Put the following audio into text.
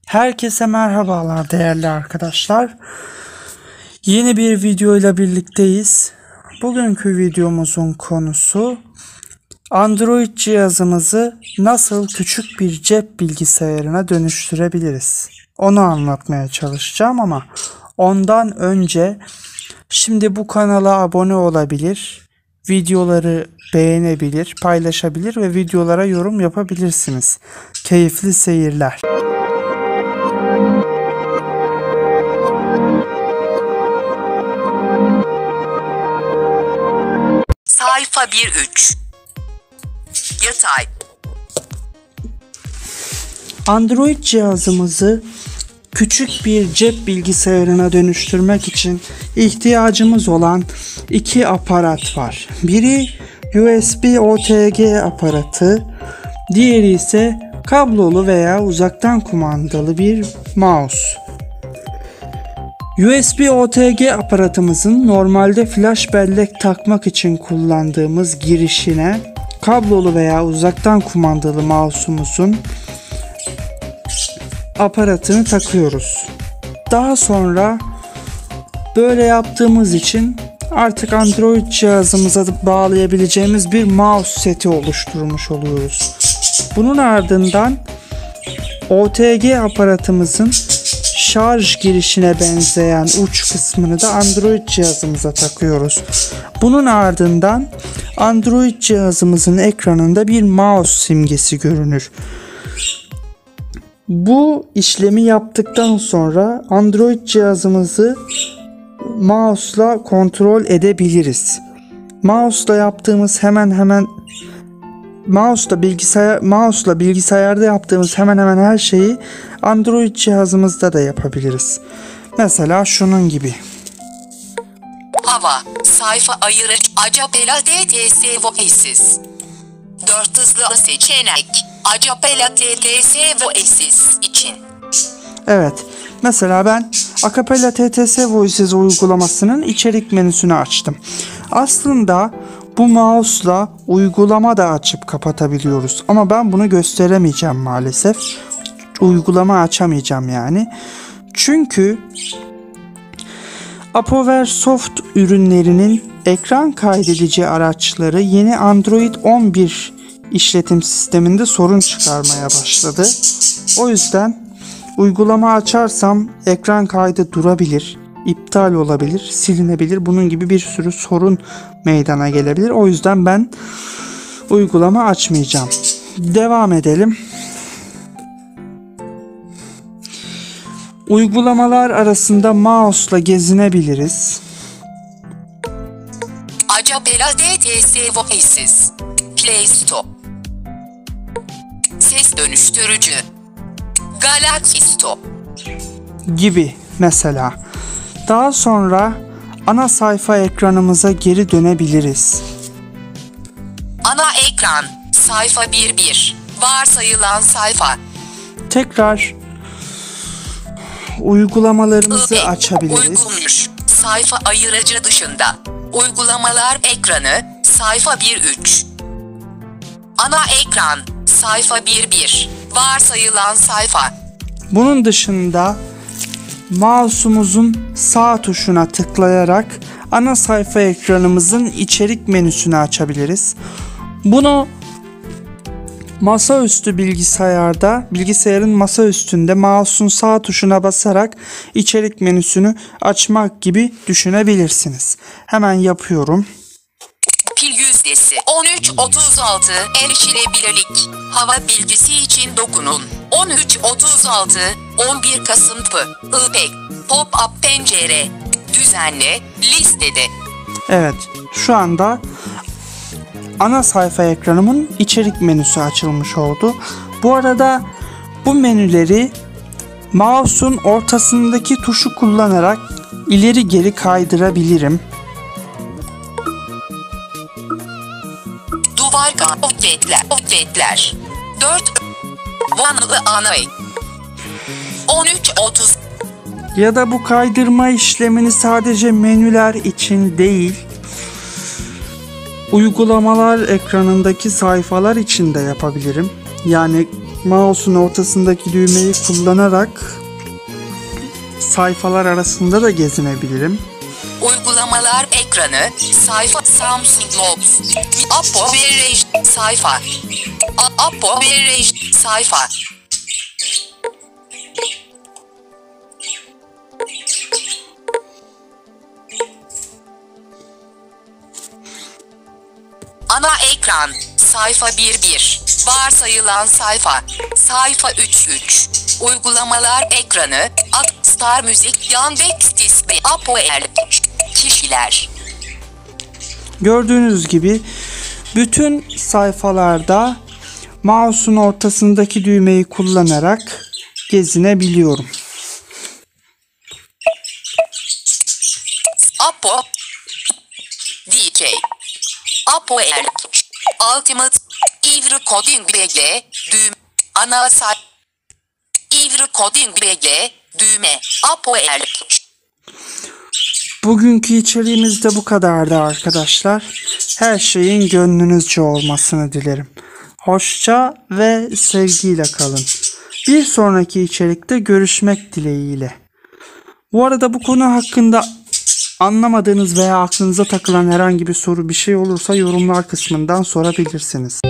Herkese merhabalar değerli arkadaşlar. Yeni bir video ile birlikteyiz. Bugünkü videomuzun konusu Android cihazımızı nasıl küçük bir cep bilgisayarına dönüştürebiliriz? Onu anlatmaya çalışacağım ama ondan önce şimdi bu kanala abone olabilir, videoları beğenebilir, paylaşabilir ve videolara yorum yapabilirsiniz. Keyifli seyirler. Sayfa 1.3 Yatay. Android cihazımızı küçük bir cep bilgisayarına dönüştürmek için ihtiyacımız olan iki aparat var. Biri USB OTG aparatı, diğeri ise kablolu veya uzaktan kumandalı bir mouse. USB OTG aparatımızın normalde flash bellek takmak için kullandığımız girişine kablolu veya uzaktan kumandalı mouse'umuzun aparatını takıyoruz. Daha sonra böyle yaptığımız için artık Android cihazımıza bağlayabileceğimiz bir mouse seti oluşturmuş oluyoruz. Bunun ardından OTG aparatımızın şarj girişine benzeyen uç kısmını da Android cihazımıza takıyoruz. Bunun ardından Android cihazımızın ekranında bir mouse simgesi görünür. Bu işlemi yaptıktan sonra Android cihazımızı mouse'la kontrol edebiliriz. Mouse'la yaptığımız mouse'la bilgisayarda yaptığımız hemen hemen her şeyi Android cihazımızda da yapabiliriz. Mesela şunun gibi. Hava, sayfa ayırıcı, Acapela DTS Voices. 4 hızlı seçenek, Acapela DTS Voices için. Evet, mesela ben Acapela TTS Voices uygulamasının içerik menüsünü açtım. Aslında bu mouse'la uygulama da açıp kapatabiliyoruz. Ama ben bunu gösteremeyeceğim maalesef. Uygulama açamayacağım yani. Çünkü Apoversoft ürünlerinin ekran kaydedici araçları yeni Android 11 işletim sisteminde sorun çıkarmaya başladı. O yüzden uygulama açarsam ekran kaydı durabilir, iptal olabilir, silinebilir. Bunun gibi bir sürü sorun meydana gelebilir. O yüzden ben uygulama açmayacağım. Devam edelim. Uygulamalar arasında mouse'la gezinebiliriz. Acapela DTS Voices, Play Store, Ses Dönüştürücü, Galaxy Store gibi mesela. Daha sonra ana sayfa ekranımıza geri dönebiliriz. Ana ekran, sayfa 1.1, varsayılan sayfa. Tekrar uygulamalarımızı açabiliriz. Uygunmuş, sayfa ayırıcı dışında. Uygulamalar ekranı, sayfa 1.3. Ana ekran, sayfa 1.1, varsayılan sayfa. Bunun dışında mouse'umuzun sağ tuşuna tıklayarak ana sayfa ekranımızın içerik menüsünü açabiliriz. Bunu masaüstü bilgisayarın masa üstünde mouse'un sağ tuşuna basarak içerik menüsünü açmak gibi düşünebilirsiniz. Hemen yapıyorum. Pil yüzdesi 13.36, erişilebilirlik. Hava bilgisi için dokunun. 13.36, 11 Kasıntı, IPEK, pop-up pencere, düzenle, listede. Evet, şu anda ana sayfa ekranımın içerik menüsü açılmış oldu. Bu arada bu menüleri mouse'un ortasındaki tuşu kullanarak ileri geri kaydırabilirim. Duvar objetler 4 Vanlı anay 13.30. Ya da bu kaydırma işlemini sadece menüler için değil, uygulamalar ekranındaki sayfalar için de yapabilirim. Yani mouse'un ortasındaki düğmeyi kullanarak sayfalar arasında da gezinebilirim. Uygulamalar ekranı, sayfa Samsung Logs, Apple Verage, sayfa, Apple Verage, sayfa. Ana ekran, sayfa 1.1, varsayılan sayfa, sayfa 3.3, uygulamalar ekranı, Star Müzik, Yandex Display, Apple, kişiler. Gördüğünüz gibi bütün sayfalarda mouse'un ortasındaki düğmeyi kullanarak gezinebiliyorum. Apple, DJ, Apple, Ultimate, Ivry Coding BG, düğme, ana sayfa, Ivry Coding BG, düğme, Apple. Bugünkü içeriğimiz de bu kadardı arkadaşlar. Her şeyin gönlünüzce olmasını dilerim. Hoşça ve sevgiyle kalın. Bir sonraki içerikte görüşmek dileğiyle. Bu arada bu konu hakkında anlamadığınız veya aklınıza takılan herhangi bir soru bir şey olursa yorumlar kısmından sorabilirsiniz.